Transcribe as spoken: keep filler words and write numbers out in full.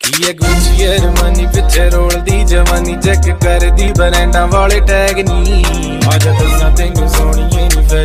ये Gucci Armani पिछे रोलदी जवानी चेक करदी ब्रांडां वाले टैग नी आजा दस्सां तैनूं सोहणीए नी